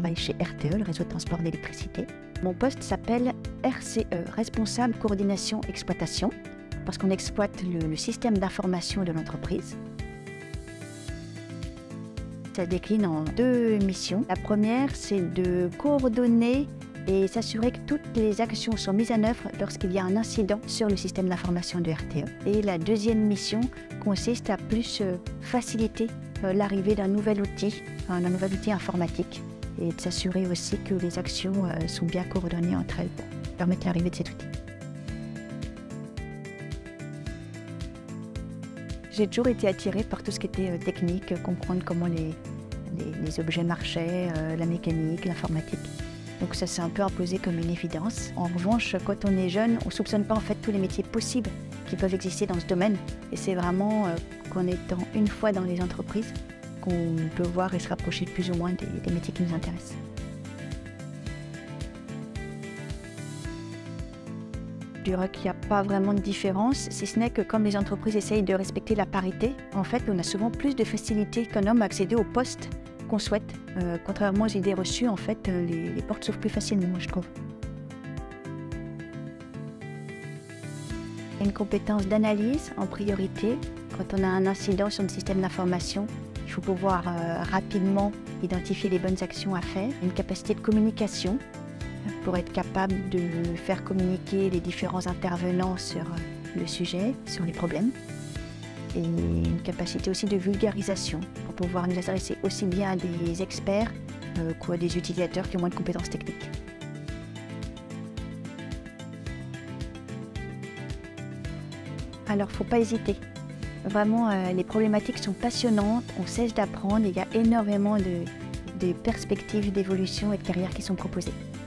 travaille chez RTE, le réseau de transport d'électricité. Mon poste s'appelle RCE, responsable coordination exploitation, parce qu'on exploite le système d'information de l'entreprise. Ça se décline en 2 missions. La première, c'est de coordonner et s'assurer que toutes les actions sont mises en œuvre lorsqu'il y a un incident sur le système d'information de RTE. Et la deuxième mission consiste à plus faciliter l'arrivée d'un nouvel outil informatique et de s'assurer aussi que les actions sont bien coordonnées entre elles pour permettre l'arrivée de cet outil. J'ai toujours été attirée par tout ce qui était technique, comprendre comment les objets marchaient, la mécanique, l'informatique. Donc ça s'est un peu imposé comme une évidence. En revanche, quand on est jeune, on ne soupçonne pas en fait tous les métiers possibles qui peuvent exister dans ce domaine. Et c'est vraiment qu'en étant une fois dans les entreprises qu'on peut voir et se rapprocher de plus ou moins des métiers qui nous intéressent. Je dirais qu'il n'y a pas vraiment de différence, si ce n'est que comme les entreprises essayent de respecter la parité, en fait, on a souvent plus de facilité qu'un homme à accéder au poste qu'on souhaite. Contrairement aux idées reçues, en fait, les portes s'ouvrent plus facilement, je trouve. Une compétence d'analyse en priorité. Quand on a un incident sur le système d'information, il faut pouvoir rapidement identifier les bonnes actions à faire. Une capacité de communication pour être capable de faire communiquer les différents intervenants sur le sujet, sur les problèmes. Et une capacité aussi de vulgarisation pour pouvoir nous adresser aussi bien à des experts qu'à des utilisateurs qui ont moins de compétences techniques. Alors, il ne faut pas hésiter. Vraiment, les problématiques sont passionnantes, on cesse d'apprendre, il y a énormément de perspectives d'évolution et de carrière qui sont proposées.